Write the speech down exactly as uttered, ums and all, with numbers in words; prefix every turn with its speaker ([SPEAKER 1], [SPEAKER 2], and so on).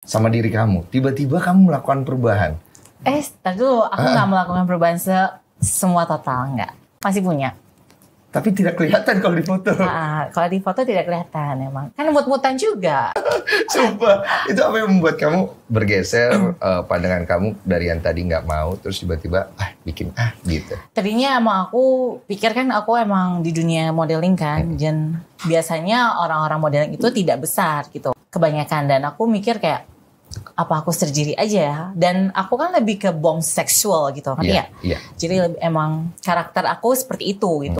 [SPEAKER 1] sama diri kamu. Tiba-tiba kamu melakukan perubahan.
[SPEAKER 2] Eh, tadi dulu aku nggak uh. melakukan perubahan se semua total, nggak. Masih punya.
[SPEAKER 1] Tapi tidak kelihatan kalau di foto.
[SPEAKER 2] Nah, kalau di foto tidak kelihatan emang. Kan mut-mutan juga.
[SPEAKER 1] Sumpah, itu apa yang membuat kamu bergeser uh, pandangan kamu dari yang tadi nggak mau, terus tiba-tiba ah bikin ah gitu.
[SPEAKER 2] Tadinya emang aku pikir kan aku emang di dunia modeling kan, hmm. dan biasanya orang-orang modeling itu tidak besar gitu, kebanyakan. Dan aku mikir kayak, apa aku surgery aja ya? Dan aku kan lebih ke bomb seksual gitu, kan
[SPEAKER 1] yeah,
[SPEAKER 2] ya?
[SPEAKER 1] Yeah.
[SPEAKER 2] Jadi lebih, emang karakter aku seperti itu gitu.